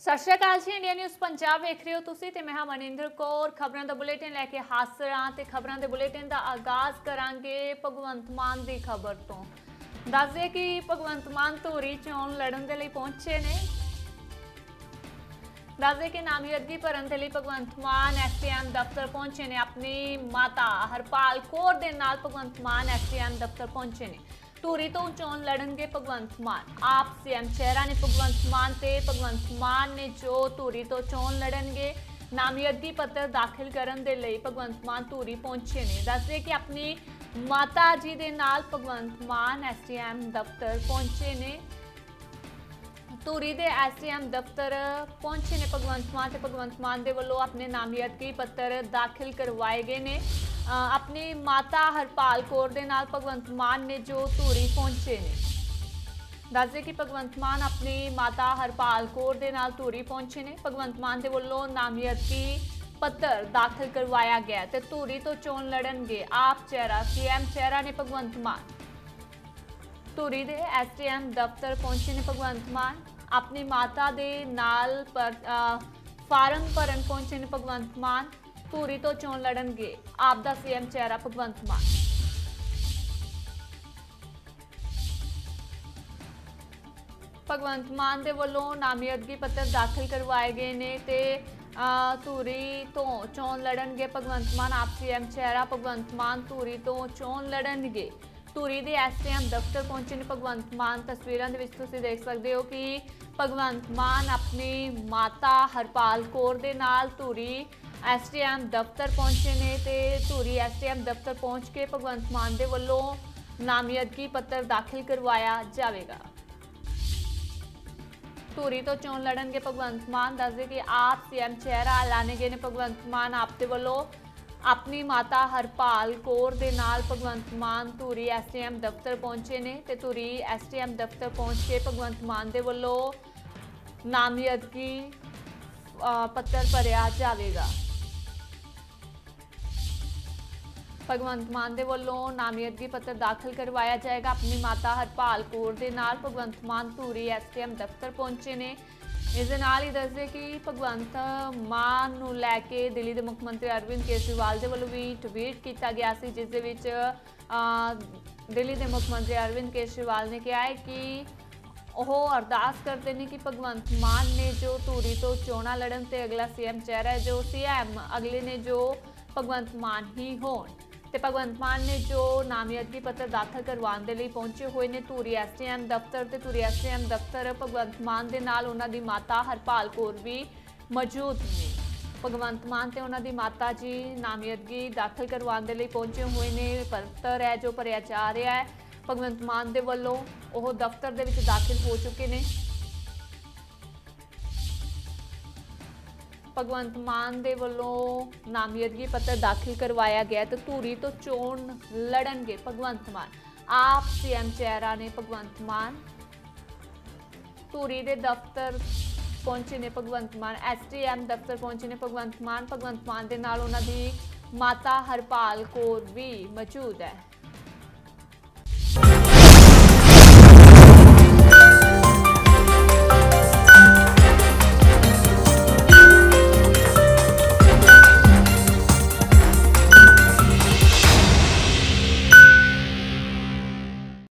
सत श्री अकाल जी। India news Punjab वेख रहे हो तुसी ते मैं हां मनिंदर कौर। खबरों का बुलेटिन लैके हाजिर हां ते खबरों के बुलेटिन का आगाज़ करांगे भगवंत मान की खबर तो। दस दे कि भगवंत मान धूरी चोण लड़न दे लई पहुंचे ने। दस दे कि नामजदगी भरन दे लई भगवंत मान SDM दफ्तर पहुंचे ने। अपनी माता हरपाल कौर दे नाल भगवंत मान SDM दफ्तर पहुंचे ने। धूरी तो चोण लड़नगे भगवंत मान। आप CM चेहरा ने भगवंत मान ते भगवंत मान ने जो धूरी तो चोण लड़नगे। नामजदगी पत्र दाखिल करन दे लई भगवंत मान धूरी पहुंचे ने। दस दे कि अपनी माता जी दे नाल भगवंत मान SDM दफ्तर पहुंचे ने। धूरी दे SDM दफ्तर पहुंचे ने भगवंत मान ते भगवंत मान दे वल्लों अपने नामजदगी पत्र दाखिल करवाए गए ने। अपनी माता हरपाल कौर दे नाल भगवंत मान ने जो धूरी पहुंचे ने। दस दे कि भगवंत मान अपनी माता हरपाल कौर दे नाल धूरी पहुंचे ने। भगवंत मान दे वल्लों नामजदगी पत्र दाखिल करवाया गया ते धूरी तो चोण लड़नगे आप चेहरा CM चेहरा ने भगवंत मान। धूरी दे SDM दफ्तर पहुंचे ने भगवंत मान। अपनी माता दे नाल फार्म भरन पहुंचे ने भगवंत मान। धूरी तो चोण लड़नगे आप दा CM चेहरा भगवंत मान। भगवंत मान दे वल्लों नामजदगी पत्र दाखिल करवाए गए ने ते धूरी तो चोण लड़नगे भगवंत मान। आप CM चेहरा भगवंत मान धूरी तो चोण लड़नगे। धूरी दे SDM दफ्तर पहुंचे ने भगवंत मान। तस्वीरों दे विच तुसीं देख सकते हो कि भगवंत मान अपनी माता हरपाल कौर दे नाल धूरी SDM दफ्तर पहुंचे ने ते धूरी SDM दफ्तर पहुंच के भगवंत मान दे वल्लों नामजदगी पत्र दाखिल करवाया जाएगा। धूरी तो चोण लड़नगे भगवंत मान। दस दे कि आप CM चेहरा लाने गए ने भगवंत मान। आप दे वल्लों अपनी माता हरपाल कौर दे नाल भगवंत मान धूरी SDM दफ्तर पहुंचे ने ते धूरी SDM दफ्तर पहुंच के भगवंत मान दे वल्लों नामजदगी पत्र भरिया जाएगा। भगवंत मान दे वल्लों नामजदगी पत्र दाखिल करवाया जाएगा। अपनी माता हरपाल कौर दे नाल भगवंत मान धूरी SDM दफ्तर पहुंचे ने। इस दे नाल ही दस दे कि भगवंत मान नूं लैके दिल्ली दे मुख मंत्री अरविंद केजरीवाल दे वल्लों भी ट्वीट किया गया सी, जिस दे विच दिल्ली दे मुख मंत्री अरविंद केजरीवाल ने कहा है कि ਉਹ अरदास करते हैं कि भगवंत मान ने जो धूरी तो चोणा लड़न ते अगला CM चेहरा है जो CM अगले ने जो भगवंत मान ही होण। ते भगवंत मान ने जो नामजदगी पत्र दाखिल करवाने दे लई पहुंचे हुए ने धूरी SDM दफ्तर ते धूरी SDM दफ्तर भगवंत मान दे नाल उन्हां दी माता हरपाल कौर भी मौजूद ने। भगवंत मान ते उन्हां दी माता जी नामजदगी दाखिल करवाने दे लई पहुंचे हुए ने। पत्र है जो भरिया जा रहा है भगवंत मान दे वल्लों ਉਹ दफ्तर ਦੇ ਵਿੱਚ दाखिल हो चुके ने। भगवंत मान दे वल्लों नामजदगी पत्र दाखिल करवाया गया तो धूरी तो चोण लड़नगे भगवंत मान। आप CM चेहरा ने भगवंत मान। धूरी दे दफ्तर पहुंचे ने भगवंत मान। SDM दफ्तर पहुंचे ने भगवंत मान। भगवंत मान दे नाल उन्हां दी माता हरपाल कौर भी मौजूद है।